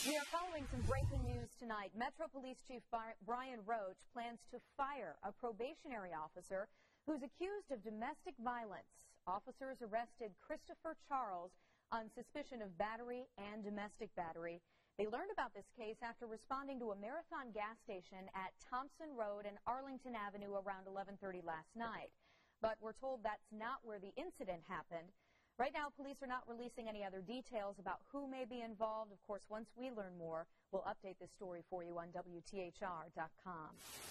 We are following some breaking news tonight. Metro Police Chief Brian Roach plans to fire a probationary officer who's accused of domestic violence. Officers arrested Christopher Charles on suspicion of battery and domestic battery. They learned about this case after responding to a Marathon gas station at Thompson Road and Arlington Avenue around 11:30 last night. But we're told that's not where the incident happened. Right now, police are not releasing any other details about who may be involved. Of course, once we learn more, we'll update this story for you on WTHR.com.